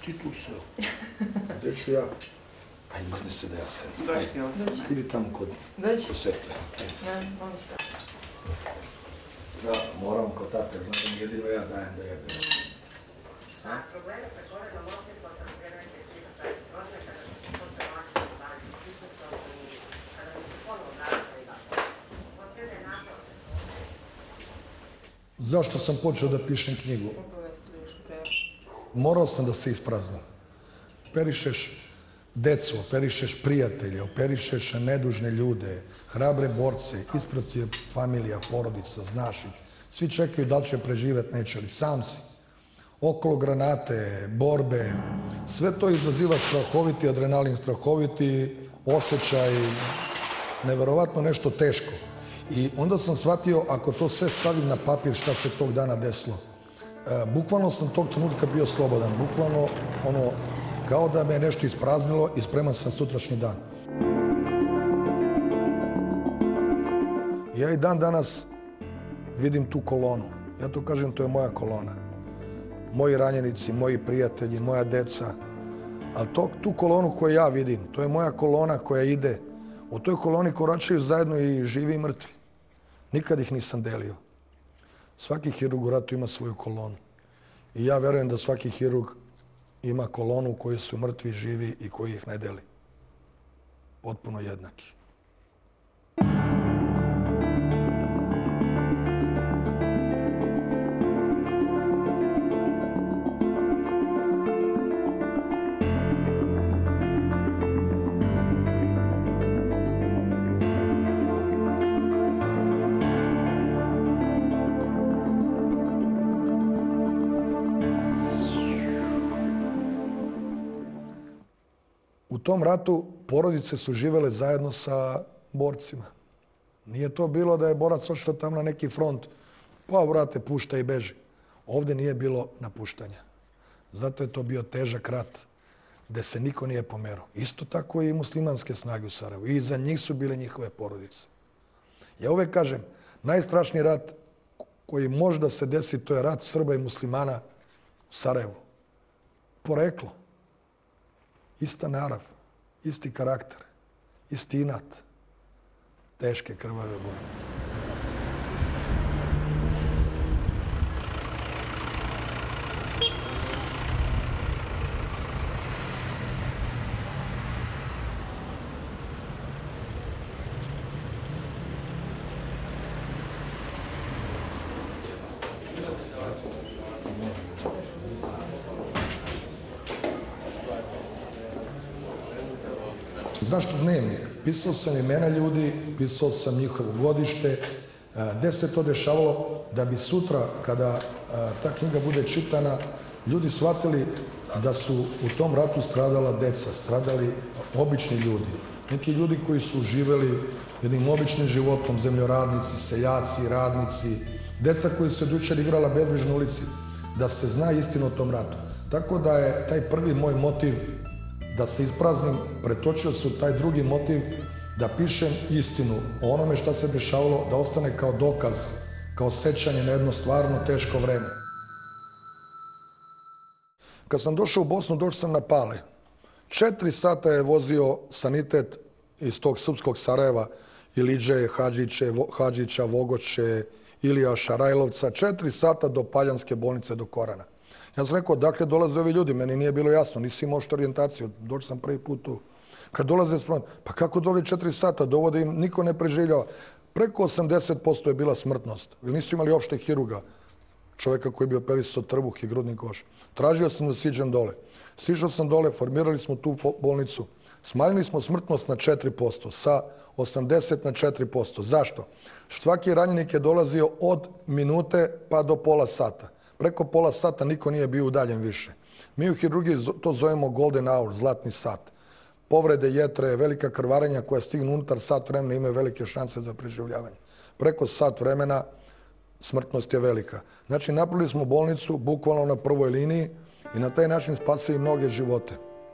ti tu seo? Gde ću ja? Aj, mrni se da ja sedem. Dođi ti ovdje. Idi tamo kod sestre. Ne, mogu šta. Da, moram kod tate, znači jedino ja dajem da jedem. Zašto sam počeo da pišem knjigu? Morao sam da se ispraznim. Operišeš decu, operišeš prijatelje, operišeš nedužne ljude, hrabre borce, ispred je familija, porodica, znaš ih. Svi čekaju da li će preživjeti, neće li. Sam si. Okolo granate, borbe, sve to izaziva strahoviti adrenalin, strahoviti osjećaj, neverovatno nešto teško. I onda sam shvatio, ako to sve stavim na papir, šta se tog dana desilo. Bukvalno sam tog trenutka bio slobodan, bukvalno kao da me nešto ispraznilo i spreman sam sutrašnji dan. Ja i dan danas vidim tu kolonu. Ja to kažem, to je moja kolona. Moji ranjenici, moji prijatelji, moja deca. Ali tu kolonu koju ja vidim, to je moja kolona koja ide. U toj koloni koračaju zajedno i živi i mrtvi. Nikad ih nisam delio. Svaki hirurg u ratu ima svoju kolonu. I ja verujem da svaki hirurg ima kolonu u kojoj su mrtvi, živi i koji ih ne deli. Potpuno jednaki. U tom ratu porodice su živele zajedno sa borcima. Nije to bilo da je borac otišao tamo na neki front, pa brate, pušta i beži. Ovdje nije bilo napuštanja. Zato je to bio težak rat, gde se niko nije pomerao. Isto tako i muslimanske snage u Sarajevu. I za njih su bile njihove porodice. Ja uvek kažem, najstrašniji rat koji može da se desi, to je rat Srba i muslimana u Sarajevu. Poreklo. Ista narav, isti karakter, isti inat, teške krvave borbe. Zašto dnevnik? Pisao sam imena ljudi, pisao sam njihovo godište, gde se to dešavalo, da bi sutra, kada ta knjiga bude čitana, ljudi shvatili da su u tom ratu stradala deca, stradali obični ljudi. Neki ljudi koji su živeli jednim običnim životom, zemljoradnici, seljaci, radnici, deca koji su od jučer igrala bezbrižno u ulici, da se zna istina o tom ratu. Tako da je taj prvi moj motiv da se ispraznim, pretočio se u taj drugi motiv da pišem istinu o onome šta se dešavalo, da ostane kao dokaz, kao sećanje na jedno stvarno teško vreme. Kad sam došao u Bosnu, došao sam na Pale. 4 sata je vozio sanitet iz tog srpskog Sarajeva, Iliđe, Hadžića, Vogoće, Ilija Šarajlovca, 4 sata do Paljanske bolnice, do Korana. Ja sam rekao, odakle dolaze ovi ljudi? Meni nije bilo jasno, nisi imao što orijentaciju. Došao sam prvi put tu. Kad dolaze s fronta, pa kako dole 4 sata, dovode im, niko ne preživljava. Preko 80% je bila smrtnost. Nisu imali opšte hiruga, čoveka koji bi operisao trbuh i grudni koš. Tražio sam da siđem dole. Sišao sam dole, formirali smo tu bolnicu. Smanjili smo smrtnost na 4%, sa 80 na 4%. Zašto? Svaki ranjenik je dolazio od minute pa do pola sata. Preko pola sata niko nije bio udaljen više. Mi u hirurgiji to zovemo golden hour, zlatni sat. Povrede jetre, velika krvarenja koja stignu unutar sat vremena imaju velike šanse za preživljavanje. Preko sat vremena smrtnost je velika. Znači, napravili smo bolnicu bukvalno na prvoj liniji i na taj način spasili mnoge živote.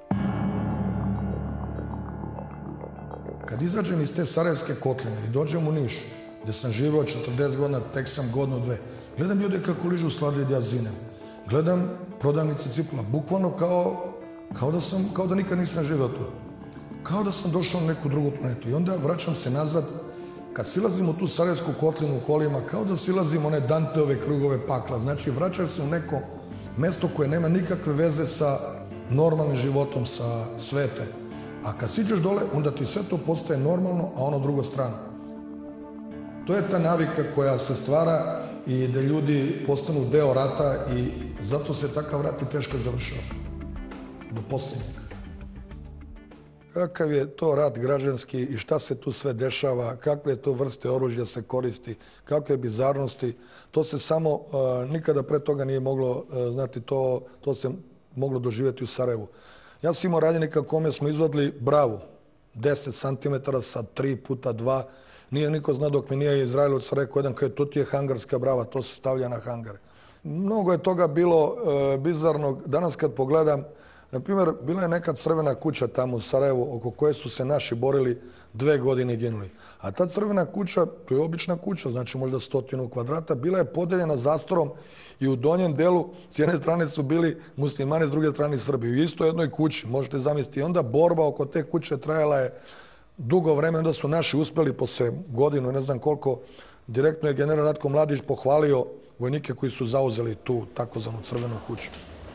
Kad izađem iz te Sarajevske kotline i dođem u Niš, gde sam živeo 40 godina, tek sam godinu, dve, gledam ljude kako ližu sladoled jazinem. Gledam prodavnice cipula, bukvalno kao da nikad nisam živio tu. Kao da sam došao na neku drugu planetu. I onda vraćam se nazad, kad silazim u tu Sarajevsku kotlinu u kolima, kao da silazim one Danteove krugove pakla. Znači, vraćaš se u neko mesto koje nema nikakve veze sa normalnim životom, sa svetom. A kad siđeš dole, onda ti sve to postaje normalno, a ono drugo strano. To je ta navika koja se stvara i da ljudi postanu deo rata i zato se takav rat i teško završava. Do posljednjeg. Kakav je to rat građanski i šta se tu sve dešava, kakve to vrste oružja se koristi, kakve bizarnosti, to se samo nikada pre toga nije moglo, znati, to se moglo doživjeti u Sarajevu. Ja sam imao ranjenika kome smo izvadili bravu, 10 cm sa 3x2. Nije niko znao dok mi nije Izraelovac rekao jedan kaže to ti je hangarska brava, to se stavlja na hangare. Mnogo je toga bilo bizarnog. Danas kad pogledam, na primjer, bila je neka crvena kuća tamo u Sarajevu oko koje su se naši borili 2 godine i ginuli. A ta crvena kuća, to je obična kuća, znači možda 100 kvadrata, bila je podeljena zastorom i u donjem delu s jedne strane su bili muslimani, s druge strane Srbi. U istoj jednoj kući, možete zamisliti. I onda borba oko te kuće trajala je dugo vremena, onda su naši uspjeli posle godinu, ne znam koliko, direktno je general Ratko Mladić pohvalio vojnike koji su zauzeli tu takozvanu crvenu kuću.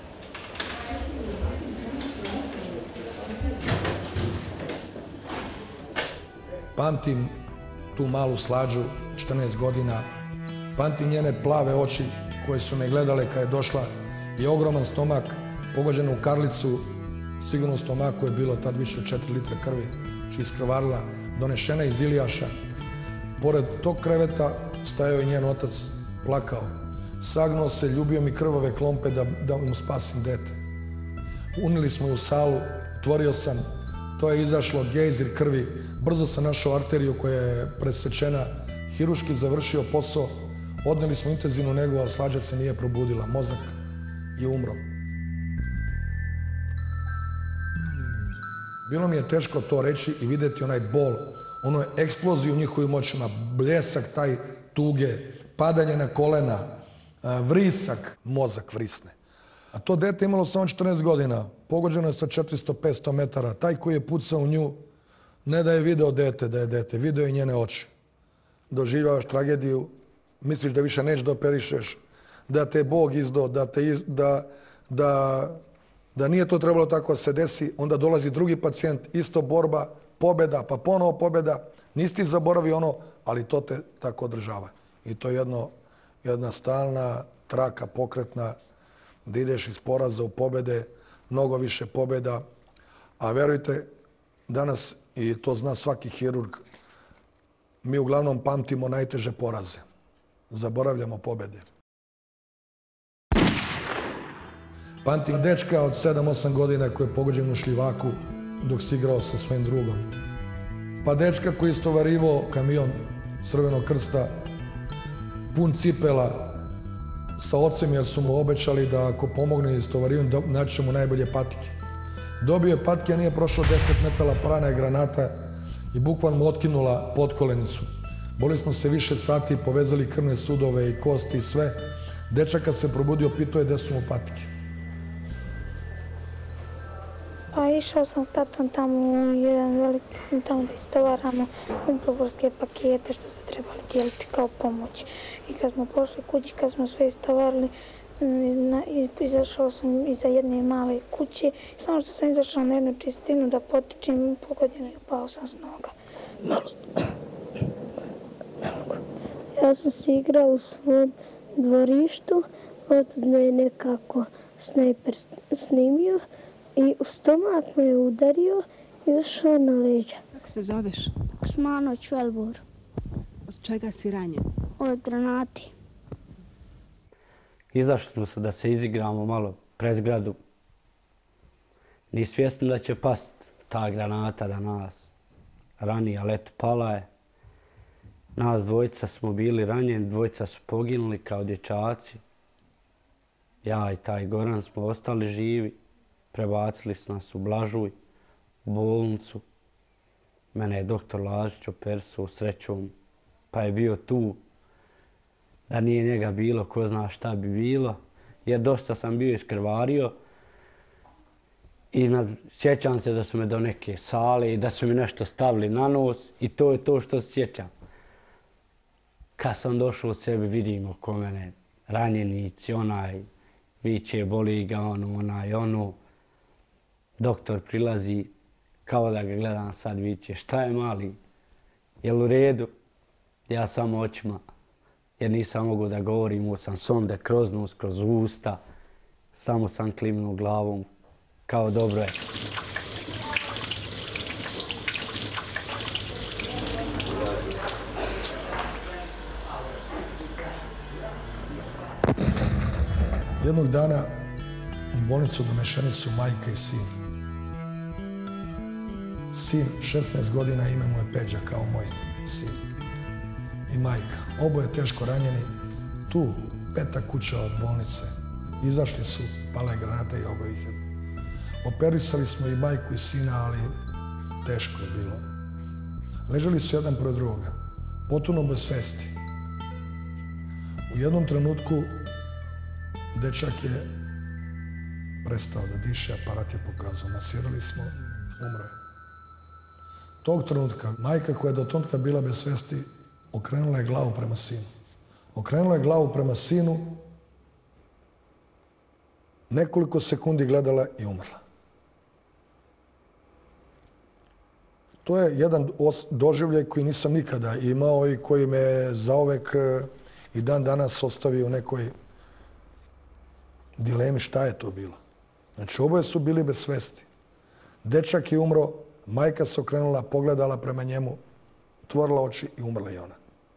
Pamtim tu malu Slađu, 14 godina, pamtim njene plave oči koje su me gledale kad je došla i ogroman stomak, pogođen u karlicu, sigurno u stomaku je bilo tad više 4 litre krvi, iskrvarila, donešena iz Ilijaša. Pored tog kreveta stajao i njen otac, plakao. Sagnuo se, ljubio mi krvave klompe da mu spasim dete. Unili smo je u salu, otvorio sam, to je izašlo gejzir krvi, brzo sam našao arteriju koja je presečena, hiruški završio posao, odneli smo intenzivnu negu, ali Slađa se nije probudila, mozak je umro. Bilo mi je teško to reći i vidjeti onaj bol, onu eksploziju u njihovim očima, bljesak taj tuge, padanje na kolena, vrisak, mozak vrisne. A to dete imalo samo 14 godina, pogođeno je sa 400-500 metara. Taj koji je pucao u nju, ne da je video dete da je dete, video je njene oči. Doživljavaš tragediju, misliš da više neće da operišeš, da te je Bog izdao, da nije to trebalo tako da se desi, onda dolazi drugi pacijent, isto borba, pobjeda, pa ponovo pobjeda, nisi ti zaboravio ono, ali to te tako održava. I to je jedna stalna traka pokretna, da ideš iz poraza u pobjede, mnogo više pobjeda, a verujte, danas, i to zna svaki hirurg, mi uglavnom pamtimo najteže poraze. Zaboravljamo pobjede. Pamtim dečka od 7-8 godina koji je pogođen u šljivaku dok si igrao sa svojim drugom. Pa dečka koji je istovarivao kamion Crvenog krsta, pun cipela, sa ocem jer su mu obećali da ako pomogne istovarivanju naći će mu najbolje patike. Dobio je patike, a nije prošlo 10 metala, prana je granata i bukvalno mu otkinula potkolenicu. Boli smo se više sati, povezali krvne sudove i kosti i sve. Dečaka se probudio, pitao je gde su mu patike. Pa išao sam s tatom tamo u jedan veliki, tamo da istovaramo uprovorske pakete što se trebali dijeliti kao pomoć. I kad smo pošli kući, kad smo sve istovarili, izašao sam iza jedne male kuće. Samo što sam izašao na jednu čistinu da potičem, pogodinu i upao sam s noga. Ja sam se igrao u svom dvorištu, otud me je nekako snajper snimio i u stomak me je udario i izašao na leđa. Kako se zoveš? Osmano Čvelbor. Od čega si ranjen? Od granati. Izašli smo se da se izigramo malo prezgradu. Ni svjesni da će past ta granata da nas rani, ali eto pala je. Nas dvojica smo bili ranjeni, dvojica su poginuli kao dječaci. Ja i taj Goran smo ostali živi. Prebacili su nas u Blažuj, u bolnicu. Mene je doktor Lažić operisao srećom, pa je bio tu. Da nije njega bilo, ko zna šta bi bilo. jer dosta sam bio iskrvario i sjećam se da su me do neke sale i da su mi nešto stavili na nos i to je to što se sjećam. Kad sam došao u sebi, vidim oko mene ranjenici, onaj viče, boli ga ono. Doktor prilazi, kao da ga gledam sad, viče, šta je mali? Jel u redu? Ja samo očima, jer nisam mogao da govorim, imao sam sonde kroz nos, kroz usta. Samo sam klimnuo glavom, kao dobro je. Jednog dana u bolnicu donešeni su majka i sin. Sin, 16 godina, ime mu je Peđa, kao moj sin. I majka. Oboje teško ranjeni. Tu, 5. kuća od bolnice. Izašli su, pala je granata i oboje ih je. Operisali smo i majku i sina, ali teško je bilo. Ležali su jedan pored drugoga, potpuno bez svesti. U jednom trenutku dečak je prestao da diše, aparat je pokazao. Masirali smo, umro je. Tog trenutka, majka koja je do trenutka bila bez svesti, okrenula je glavu prema sinu. Okrenula je glavu prema sinu, nekoliko sekundi gledala i umrla. To je jedan doživljaj koji nisam nikada imao i koji me zauvek i dan danas ostavio u nekoj dilemi šta je to bilo. Znači, oboje su bili bez svesti. Dečak je umro, majka se okrenula, pogledala prema njemu, otvorila oči i umrla i ona.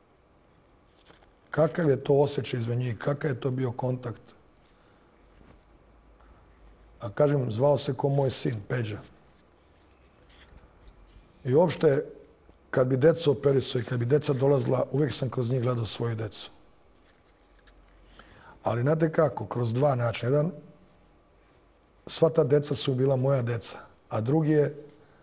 Kakav je to osjećaj između njih, kakav je to bio kontakt? A kažem, zvao se ko moj sin, Peđa. I uopšte, kad bi deca operisao i kad bi deca dolazila, uvijek sam kroz njih gledao svoju decu. Ali znate kako, kroz dva načina. Jedan, sva ta deca su bila moja deca, a drugi je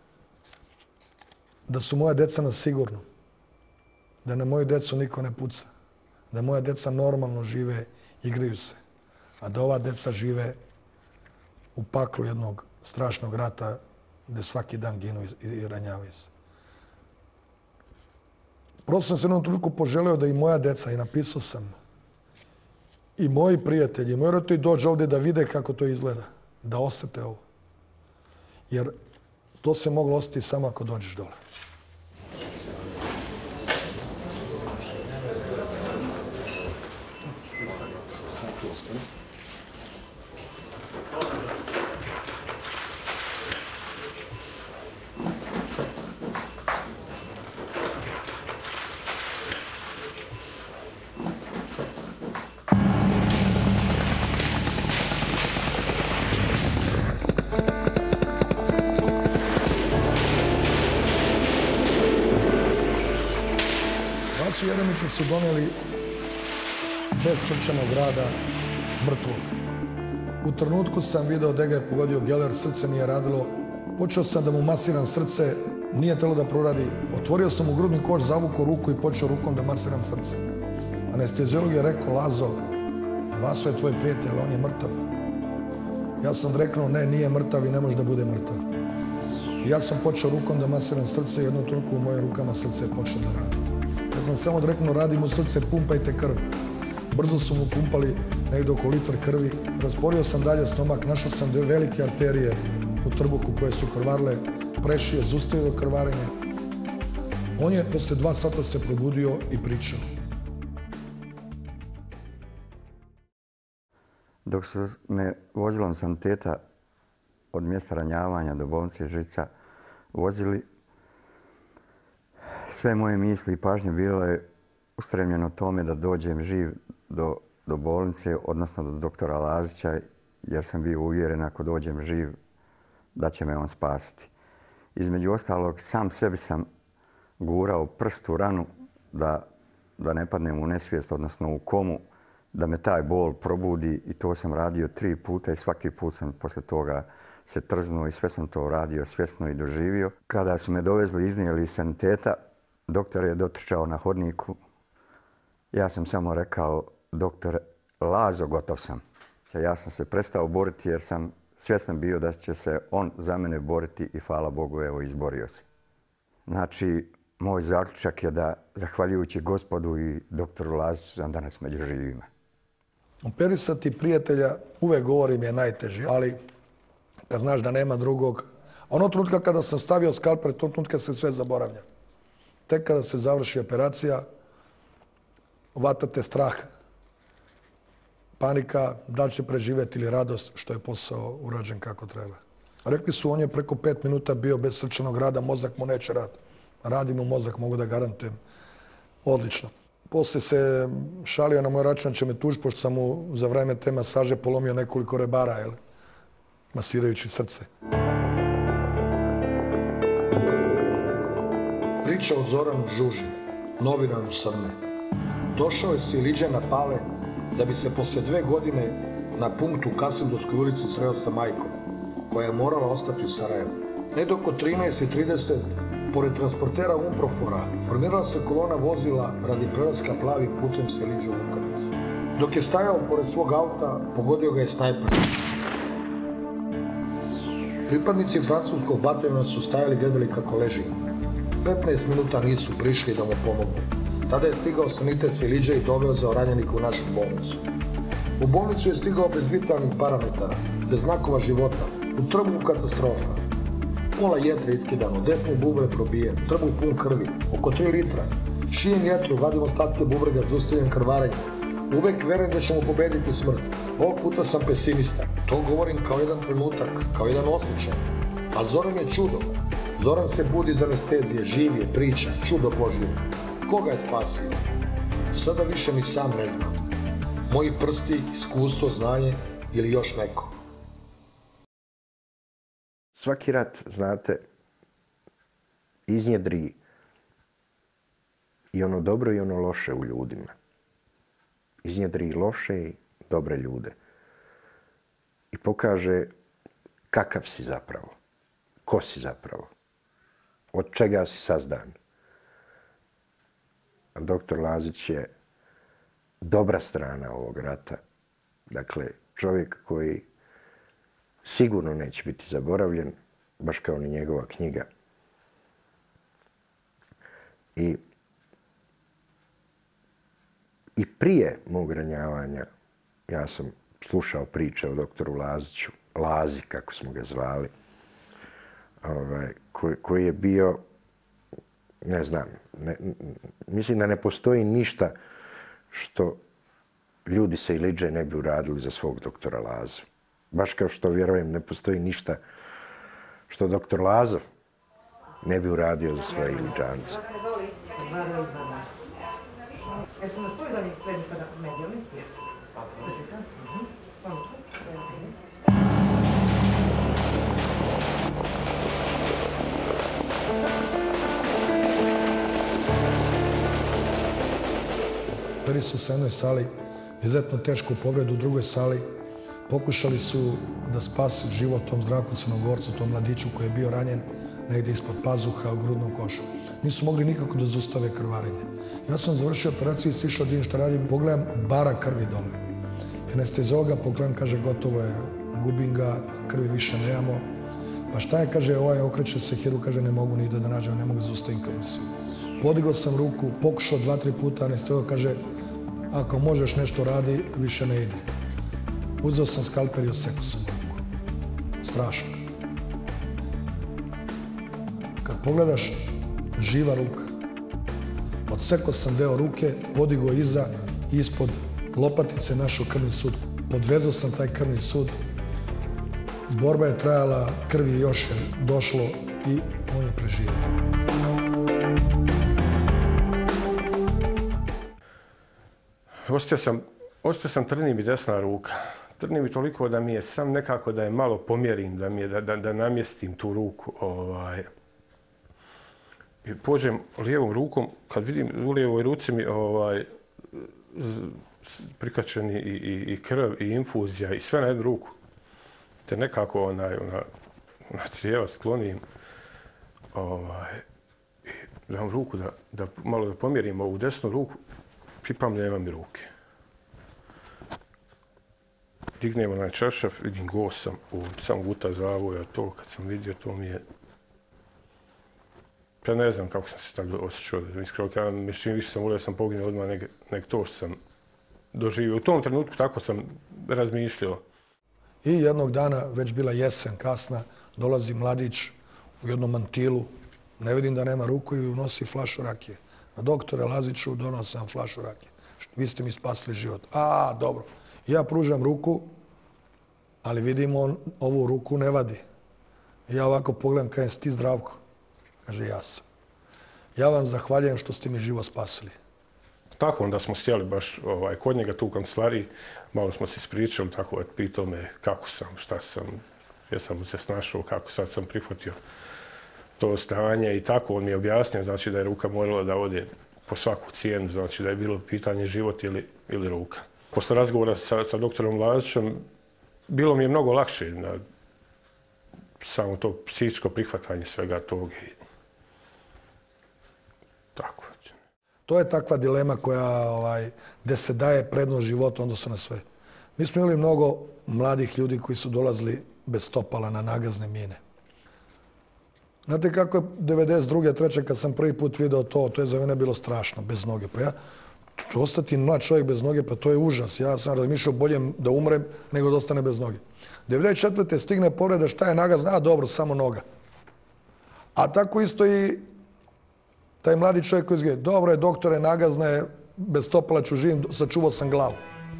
da su moja deca na sigurno, da na moju decu niko ne puca, da moja deca normalno žive, igraju se, a da ova deca žive u paklu jednog strašnog rata gde svaki dan ginu i ranjavaju se. Prosto sam se jednom trenutku poželeo da i moja deca, i napisao sam, i moji prijatelji, moji roditelji dođu ovdje da vide kako to izgleda, da osjete ovo. Jer to se moglo osjetiti samo ako dođeš dole. Vasu Jeremića su doneli bez srčanog rada, mrtvog. U trenutku sam video da ga je pogodio geler, srce nije radilo. Počeo sam da mu masiram srce, nije telo da proradi. Otvorio sam mu grudni koš, zavukao ruku i počeo rukom da masiram srce. Anesteziolog je rekao, Lazo, Vaso je tvoj prijatelj, on je mrtav. Ja sam rekao, ne, nije mrtav i ne može da bude mrtav. I ja sam počeo rukom da masiram srce i jednom trenutku u mojim rukama srce je počelo da radi. Ja sam samo rekao, radi mu srce, pumpajte krv. Brzo su mu pumpali negdje oko litar krvi. Rasporio sam dalje stomak, našao sam dve velike arterije u trbuhu koje su krvarile, prešio, zaustavio krvarenje. On je posle 2 sata se probudio i pričao. Dok su me vozilom saniteta od mjesta ranjavanja do bolnice Žica vozili, sve moje misli i pažnje bilo je ustremljeno tome da dođem živ do bolnice, odnosno do doktora Lazića, jer sam bio uvjeren ako dođem živ da će me on spasiti. Između ostalog, sam sebi sam gurao prst u ranu da ne padnem u nesvijest, odnosno u komu, da me taj bol probudi i to sam radio 3 puta i svaki put sam posle toga se trznuo i sve sam to radio svjesno i doživio. Kada su me dovezli i iznijeli iz saniteta, doktor je dotrčao na hodniku. Ja sam samo rekao, doktore, Lazo, gotov sam. Ja sam se prestao boriti jer sam svjestan bio da će se on za mene boriti i hvala Bogu, evo, izborio se. Znači, moj zaključak je da, zahvaljujući Gospodu i doktoru Laziću, sam danas među živima. Operisati prijatelja, uvek govorim, je najteži, ali kad znaš da nema drugog, onog trenutka kada sam stavio skalpel, tog trenutka se sve zaboravlja. Tek kada se završi operacija, vatate strah, panika, da li će preživjeti ili radost što je posao urađen kako treba. Rekli su, on je preko 5 minuta bio bez srčanog rada, mozak mu neće raditi. Radi mu mozak, mogu da garantujem. Odlično. Poslije se šalio na moj račun, će me tužiti, pošto sam mu za vreme te masaže polomio nekoliko rebara, masirajući srce. Priča o Zoranu Žuži, novinaru Srne. Došao je s Iliđe na Pale da bi se poslije 2 godine na punktu u Kasildovskoj ulici sreo sa majkom, koja je morala ostati u Sarajevu. Negdje oko 13:30, pored transportera Umprofora, formirala se kolona vozila radi prelaska plavim putem s Iliđe u Lukavicu. Dok je stajao pored svog auta, pogodio ga je snajper. Pripadnici francuskog bataljona su stajali i gledali kako leži. 15 minuta nisu prišli da mu pomognu. Tada je stigao sanitet s Iliđe i dovezao ranjenika u našu bolnicu. U bolnicu je stigao bez vitalnih parametara, bez znakova života, u trbuhu katastrofa. Pola jetre iskidano, desni bubreg probijen, trbuh pun krvi, oko 3 litra. Šijem jetru, vadim ostatke bubrega, zaustavljam krvarenje. Uvek verujem da ćemo pobediti smrt. Ovog puta sam pesimista. To govorim kao jedan trenutak, kao jedan osjećaj. A Zoran je čudo. Zoran se budi iz anestezije, živ je, priča, čudo Božje. Koga je spasio? Sada više ni sam ne znam. Moji prsti, iskustvo, znanje ili još neko. Svaki rat, znate, iznjedri i ono dobro i ono loše u ljudima. Iznjedri loše i dobre ljude. I pokaže kakav si zapravo. Ko si zapravo. Od čega si sazdan. A doktor Lazić je dobra strana ovog rata. Dakle, čovjek koji sigurno neće biti zaboravljen, baš kao ni njegova knjiga. I prije mog ranjavanja ja sam slušao priče o doktoru Laziću, Lazi, kako smo ga zvali, koji je bio, ne znam, mislim da ne postoji ništa što ljudi sa Iliđe ne bi uradili za svog doktora Lazu. Baš kao što, vjerujem, ne postoji ništa što doktor Lazo ne bi uradio za svoje Iliđance. Bili su sa jednoj sali, izuzetno tešku povredu u drugoj sali. Pokušali su da spasi život tom Zdravku Crnogorcu, tom mladiću koji je bio ranjen negdje ispod pazuha u grudnom košu. Nisu mogli nikako da zaustave krvarenje. Ja sam završio operaciju i sišao da šta radim, pogledam bara krvi dole. Anesteziologa pogledam, kaže, gotovo je, gubim ga, krvi više nemamo. Pa šta je, kaže, ovaj okreće se hirurg, kaže, ne mogu ni da nađem, ne mogu zaustaviti krvni sud. Podigao sam ruku, pokušao 2-3 puta, anesteziolog kaže, ako možeš nešto radi, više ne ide. Uzeo sam skalpel i odsekao sam ruku. Strašno. Kad pogledaš, živa ruka. Odsekao sam deo ruke, podigao iza, ispod lopatice našao krvni sud. Podvezao sam taj krvni sud. Borba je trajala, krvi još je došlo i on je preživio. Ostao sam trni mi desna ruka. Trni mi toliko da mi je sam nekako da je malo pomjerim, da namjestim tu ruku. I pođem lijevom rukom, kad vidim u lijevoj ruci mi prikačeni i krv i infuzija i sve na jednu ruku. Te nekako na crijeva sklonim i dam ruku da malo da pomjerim ovu desnu ruku. Pipam, nema mi ruke. dignem onaj čaršaf, vidim go sam u sam guta zavoja, to kad sam vidio, to mi je... Ja ne znam kako sam se tako osjećao, iskreno kažem, mislim više sam volio sam poginuo odmah nek to što sam doživio. U tom trenutku tako sam razmišljao. I jednog dana, već bila jesen kasna, dolazi mladić u jednom mantilu, ne vidim da nema ruku i nosi flašu rakije. Doktore Laziću, donosim vam flašu rakije. Vi ste mi spasili život. A, dobro. Ja pružam ruku, ali vidim on ovu ruku ne vadi. Ja ovako pogledam, kažem, si ti Zdravko? Kaže, ja sam. Ja vam zahvaljujem što ste mi život spasili. Tako, onda smo sjeli baš kod njega tu u kancelariji, malo smo se ispričali, tako pitao me kako sam, šta sam, jesam se snašao, kako sad sam prihvatio to stanje i tako. On mi je objasnio, znači da je ruka morala da ode po svaku cijenu, znači da je bilo pitanje život ili ruka. Posle razgovora sa doktorom Lazićem, bilo mi je mnogo lakše na samo to psihičko prihvatanje svega toga i tako. To je takva dilema gdje se daje prednost životu odnosno na sve. Mi smo imali mnogo mladih ljudi koji su dolazili bez stopala na nagazne mine. Znate kako je 92. 3. kad sam prvi put video to je za mene bilo strašno, bez noge. Pa ja, ostati mlad čovjek bez noge, pa to je užas. Ja sam razmišljao bolje da umrem nego da ostane bez noge. 94. stigne povreda, šta je nagazna? A dobro, samo noga. A tako isto i taj mladi čovjek koji izgleda, dobro je, doktore, nagazna je, bez stopala ću živim, sačuvao sam glavu.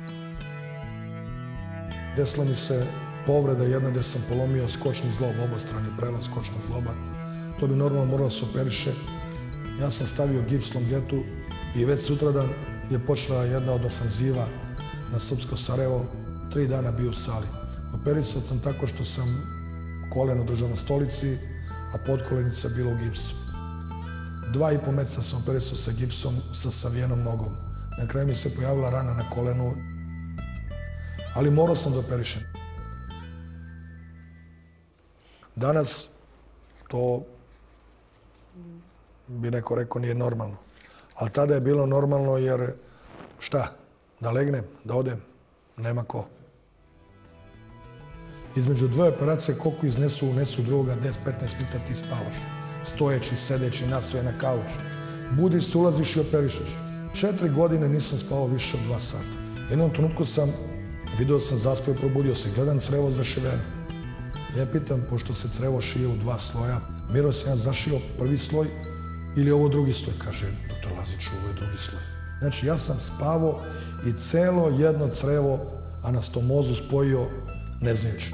Desila mi se povreda jedna gdje sam polomio skočni zlob, obostrani prelom skočnog zloba. To bi normalno moralo se operiše. Ja sam stavio gips longetu i već sutradan je počela jedna od ofanziva na Srpsko Sarajevo. 3 dana bio u sali. Operisao sam tako što sam koleno držao na stolici, a podkolenica bila u gipsu. 2,5 meseca sam operisao sa gipsom, sa savijenom nogom. Na kraju mi se pojavila rana na kolenu, ali morao sam da operišem. Danas to bi neko rekao nije normalno. Ali tada je bilo normalno jer šta? Da legnem, da odem, nema ko. Između 2 operacije koliko iznesu, unesu druga, 10-15 minuta ti spavaš. Stojeći, sedeći, nastoje na kauč. Budiš se, ulaziš i operišeš. 4 godine nisam spavao više od 2 sata. Jednom trenutku video sam zaspao i probudio se, gledam crevo zašiveno. Ja pitam, pošto se crevo šije u 2 sloja, Miro, sam ja zašio prvi sloj ili ovo drugi sloj? Kaže, doktor Lazić, ovo je drugi sloj. Znači, ja sam spavao i celo jedno crevo anastomozu spojio ne znajući.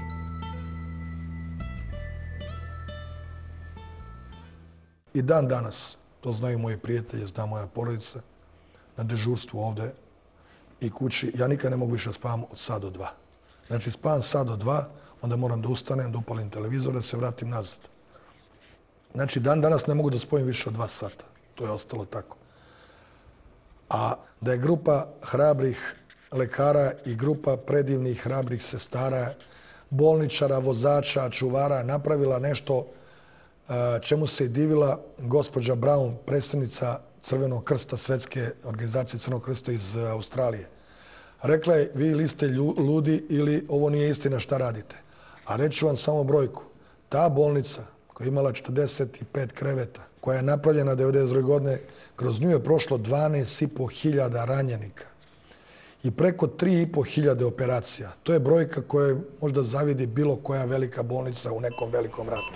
I dan danas, to znaju moji prijatelji, zna moja porodica, na dežurstvu ovde i kući, ja nikad ne mogu više spavam od sat do 2. Znači, spavam sat do 2, onda moram da ustanem, da upalim televizor, da se vratim nazad. Znači, dan danas ne mogu da spojim više od 2 sata. To je ostalo tako. A da je grupa hrabrih lekara i grupa predivnih hrabrih sestara, bolničara, vozača, čuvara napravila nešto čemu se je divila gospođa Brown, predsjednica Crvenog krsta, Svetske organizacije Crvenog krsta iz Australije. Rekla je, vi ili ste ludi ili ovo nije istina šta radite. A reći vam samo brojku. Ta bolnica koja je imala 45 kreveta, koja je napravljena 92. godine, kroz nju je prošlo 12.500 ranjenika i preko 3.500 operacija. To je brojka koja možda zavidi bilo koja velika bolnica u nekom velikom ratu.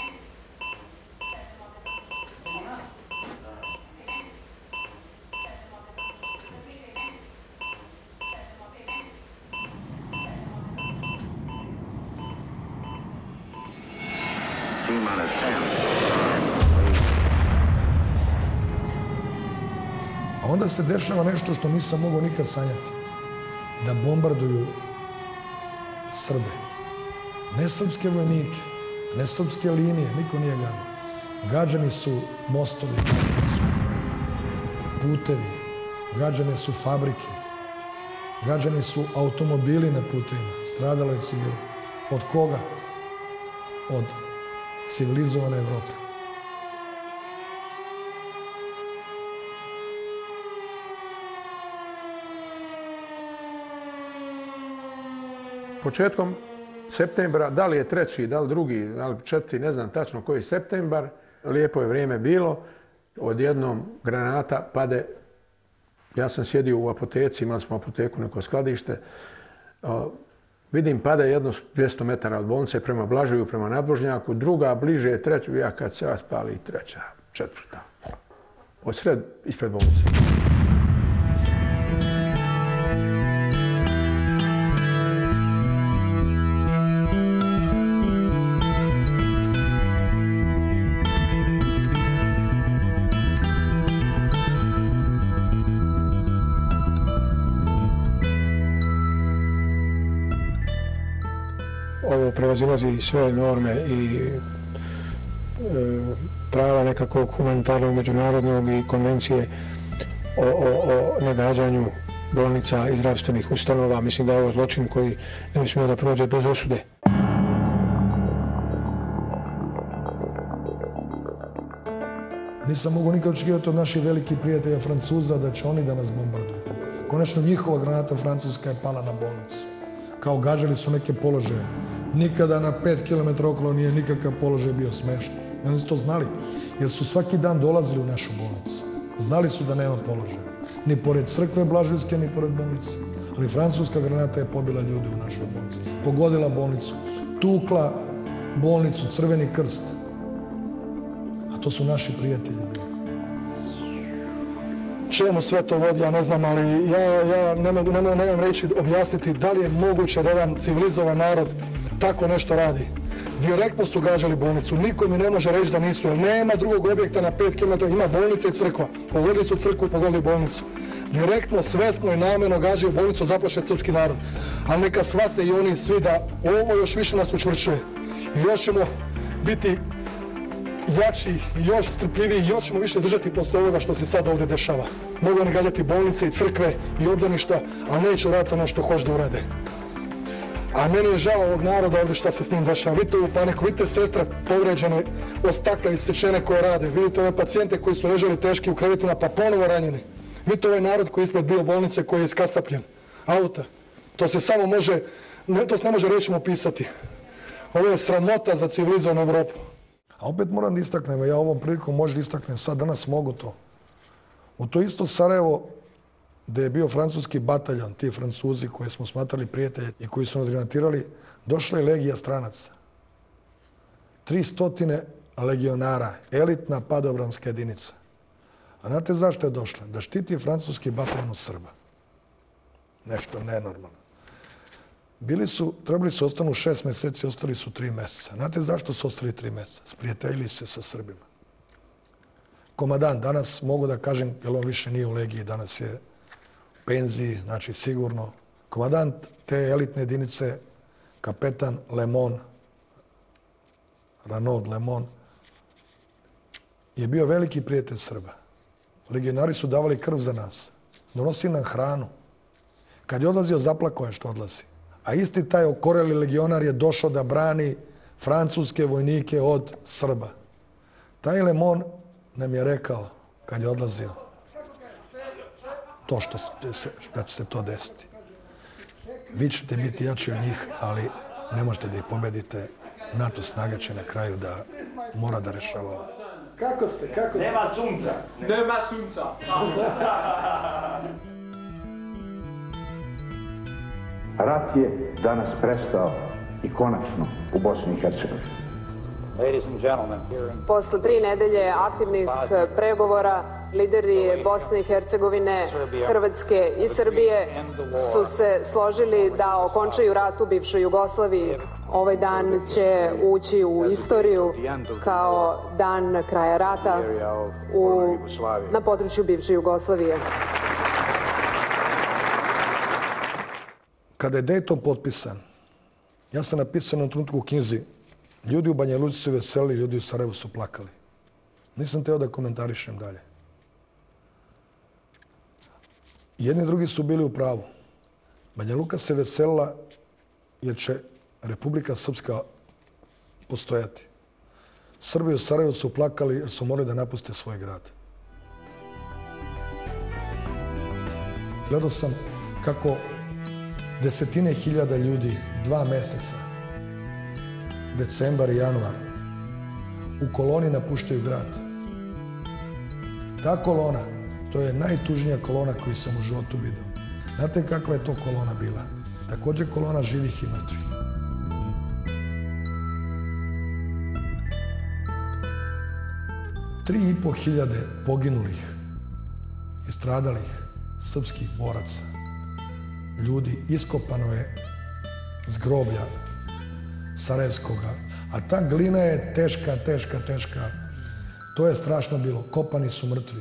A onda se dešava nešto što nisam mogao nikad sanjati. Da bombarduju Srbe. Ne srpske vojnike, ne srpske linije, niko nije gađan. Gađani su mostovi, gađani su putevi, gađane su fabrike, gađani su automobili na putevima, stradale civile. Od koga? Od civilizovane Evrope. početkom septembra, da li je 3., da li 2., da li 4., ne znam tačno koji septembar, lijepo je vrijeme bilo, odjednom granata pade. Ja sam sjedio u apoteci, imali smo apoteku, neko skladište. Vidim pada jedno 200 metara od bolnice prema Blažeju, prema nadvožnjaku, druga bliže je 3., ja kad se raspali 3., 4. Ispred bolnice. Ovo prevazilazi sve norme i prava nekakvog humanitarnog, međunarodnog i konvencije o nagađanju bolnica i zdravstvenih ustanova. Mislim da je ovo zločin koji ne bi smio da prođe bez osude. Nisam mogu nikad očekivati od naših velikih prijatelja Francuza da će oni da nas bombarduju. Konačno njihova granata francuska je pala na bolnicu. Kao gađali su neke položaje. Nikada na 5 km okolo nije nikakav položaj bio smešan. I oni su to znali, jer su svaki dan dolazili u našu bolnicu. Znali su da nema položaja. Ni pored crkve Blaževske, ni pored bolnice. Ali francuska granata je pobila ljude u našoj bolnici. Pogodila bolnicu. Tukla bolnicu, Crveni krst. A to su naši prijatelji bili. Čemu sve to vodi, ja ne znam, ali ja ne mogu reći, objasniti da li je moguće da jedan civilizovan narod tako nešto radi. Direktno su gađali bolnicu, niko mi ne može reći da nisu, jer nema drugog objekta na 5 km, ima bolnica i crkva. Pogodili su crkvu, pogodili bolnicu. Direktno, svesno i namjerno gađaju bolnicu, zaplaše srpski narod. Ali neka shvate i oni svi da ovo još više nas učvršćuje. I još ćemo biti jači i još strpljiviji i još ćemo više izdržati posle ovoga što se sad ovdje dešava. Mogu oni gađati bolnice i crkve i obdaništa, ali neće uraditi ono što hoće da urade. A meni je žao ovog naroda ovdje šta se s njim dešava. Vidite ovu paniku, vidite sestre povređene, od stakla isečene koje rade. Vidite ove pacijente koji su ležali teški u krevetima pa ponovo ranjeni. Vidite ovaj narod koji je ispred bio bolnice koji je iskasapljen. Auta. To se samo može, to se ne može rečima opisati. Ovo je sramota za civilizovanu Evropu. A opet moram da istaknem, ja ovom prilikom možda istaknem, sad danas mogu to. U to isto Sarajevo, gdje je bio francuski bataljon, ti Francuzi koje smo smatrali prijatelje i koji su nas granatirali, došla je legija stranaca. 300 legionara, elitna padobranska jedinica. A znate zašto je došla? Da štiti francuski bataljon od Srba. Nešto nenormalno. Trebali su ostanu 6 mjeseci, ostali su 3 mjeseca. Znate zašto su ostali 3 mjeseca? Sprijateljili se sa Srbima. Komadant, danas mogu da kažem, jer on više nije u legiji, danas je u penziji, znači sigurno. Komadant te elitne jedinice, kapetan Lemon, Renaud Lemon, je bio veliki prijatelj Srba. Legionari su davali krv za nas. Donosili nam hranu. Kad je odlazio, zaplakao je što odlazi. A isti taj okoreli legionar je došao da brani francuske vojnike od Srba. Taj Lemon nam je rekao, kad je odlazio, to da će se to desiti. Vi ćete biti jači od njih, ali ne možete da ih pobedite. NATO snaga će na kraju da mora da rešava ovo. Kako ste? Nema sunca. Nema sunca. Rat je danas prestao i konačno u Bosni i Hercegovini. Posle 3 nedelje aktivnih pregovora, lideri Bosne i Hercegovine, Hrvatske i Srbije su se složili da okončaju rat u bivšoj Jugoslaviji. Ovaj dan će ući u istoriju kao dan kraja rata na području bivše Jugoslavije. Kada je Dayton potpisan, ja sam napisao na trenutku u knjizi, ljudi u Banja Luci su veselili, ljudi u Sarajevu su plakali. Nisam teo da komentarišem dalje. Jedni i drugi su bili u pravu. Banja Luka se veselila jer će Republika Srpska postojati. Srbi u Sarajevu su plakali jer su morali da napuste svoj grad. Gledao sam kako desetine hiljada ljudi, 2 meseca, decembar i januar, u koloni napuštaju grad. Ta kolona, to je najtužnija kolona koju sam u životu vidio. Znate kakva je to kolona bila? Također kolona živih i mrtvih. Tri i po hiljade poginulih i stradalih srpskih boraca, ljudi, iskopano je s groblja Sarajevskoga, a ta glina je teška. To je strašno bilo. Kopani su mrtvi.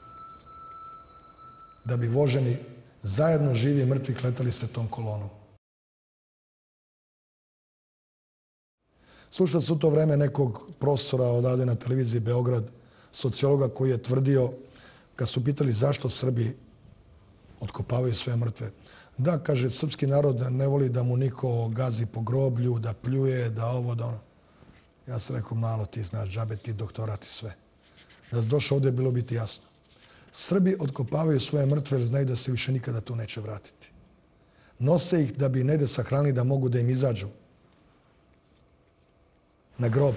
Da bi voženi zajedno živi i mrtvi kletali se tom kolonom. Slušao sam u to vreme nekog profesora odavde na televiziji Beograd, sociologa koji je tvrdio, kad su pitali zašto Srbi otkopavaju sve mrtve. Da, kaže, srpski narod ne voli da mu niko gazi po groblju, da pljuje, da ovo, da ono. Ja sam rekao, malo ti znaš, džabe ti, doktorat i sve. Da si došao ovdje, bilo bi ti jasno. Srbi otkopavaju svoje mrtve jer znaju da se više nikada tu neće vratiti. Nose ih da bi negde sahranili, da mogu da im izađu na grob.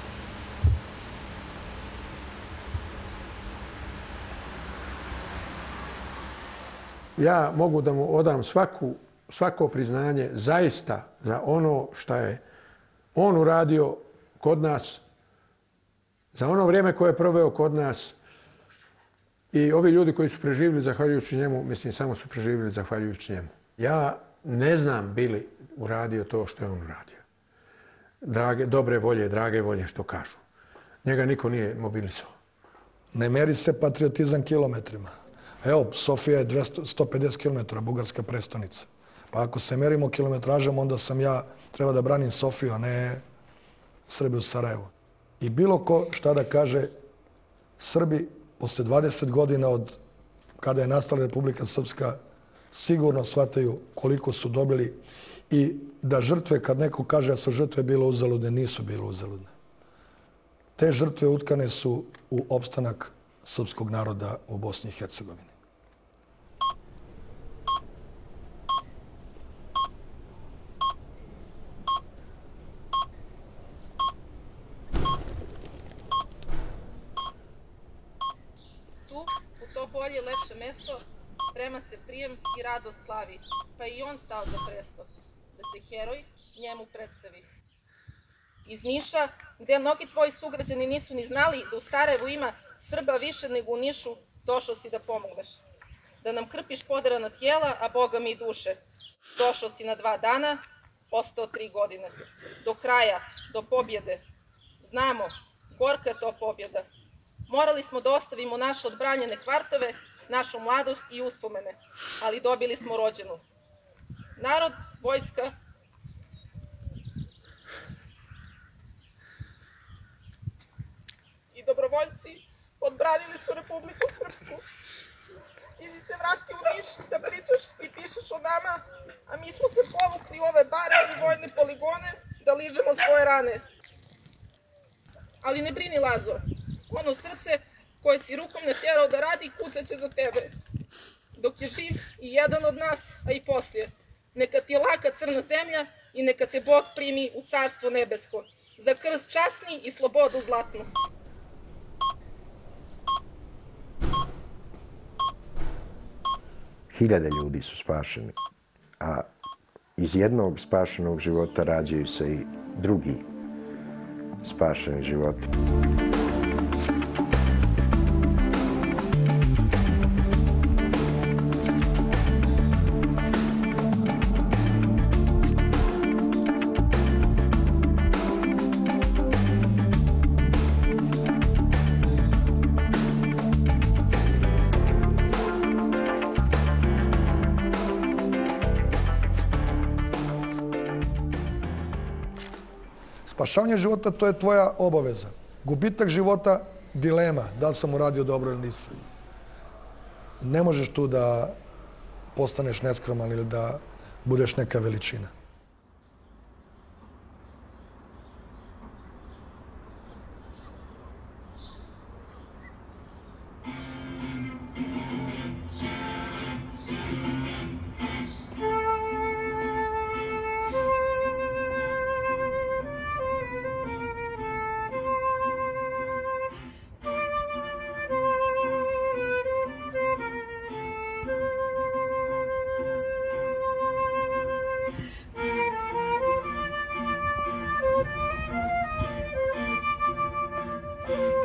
Ja mogu da mu odam svako priznanje zaista za ono što je on uradio kod nas, za ono vrijeme koje je proveo kod nas. I ovi ljudi koji su preživjeli zahvaljujući njemu, mislim, samo su preživjeli zahvaljujući njemu. Ja ne znam bi li uradio to što je on uradio. Dobre volje, drage volje, što kažu. Njega niko nije mobilisao. Ne meri se patriotizam kilometrima. Evo, Sofija je 150 km, bugarska prestonica. Pa ako se merimo kilometražom, onda sam ja treba da branim Sofiju, a ne Srbi u Sarajevu. I bilo ko šta da kaže, Srbi posle 20 godina od kada je nastala Republika Srpska sigurno shvataju koliko su dobili i da žrtve, kad neko kaže da su žrtve bile uzaludne, nisu bile uzaludne. Te žrtve utkane su u opstanak srpskog naroda u Bosni i Hercegovini. Bolje, lepše mesto, sprema se prijem i radost slavi, pa i on stao za presto, da se heroj njemu predstavi. Iz Niša, gdje mnogi tvoji sugrađani nisu ni znali da u Sarajevu ima Srba više nego u Nišu, došao si da pomogneš. Da nam krpiš poderana tijela, a Boga mi i duše. Došao si na 2 dana, ostao 3 godine. Do kraja, do pobjede. Znamo, gorka je to pobjeda. Morali smo da ostavimo naše odbranjene kvartove, našu mladost i uspomene, ali dobili smo rođenu. Narod, vojska i dobrovoljci odbranili su Republiku Srpsku. Ti si se vratio u Niš da pričaš i pišeš o nama, a mi smo se povukli u ove bare i vojne poligone da ližemo svoje rane. Ali ne brini, Lazo. Ono srce koje si rukom natjerao da radi, kucat će za tebe. Dok je živ i jedan od nas, a i poslije. Neka ti je laka crna zemlja i neka te Bog primi u carstvo nebesko. Za krst časni i slobodu zlatnu. Hiljade ljudi su spašeni, a iz jednog spašenog života rađaju se i drugi spašeni životi. Spašavanje života, to je tvoja obaveza. Gubitak života, dilema, da li sam uradio dobro ili nisam. Ne možeš tu da postaneš neskroman ili da budeš neka veličina. Thank you.